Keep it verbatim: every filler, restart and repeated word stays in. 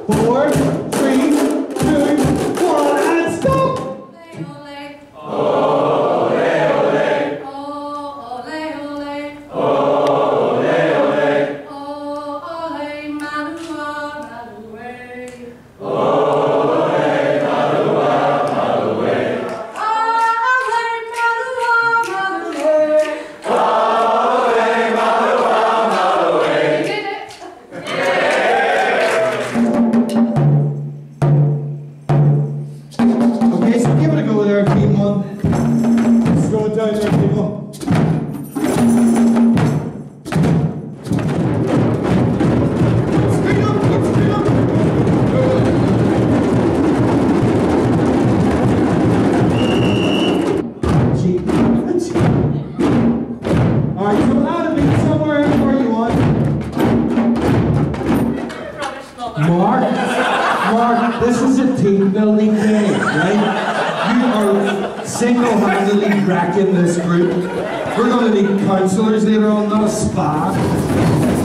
four, three, two, one, and stop! This is a team building day, right? You are single-handedly wrecking this group. We're going to need counsellors later on, not a spa.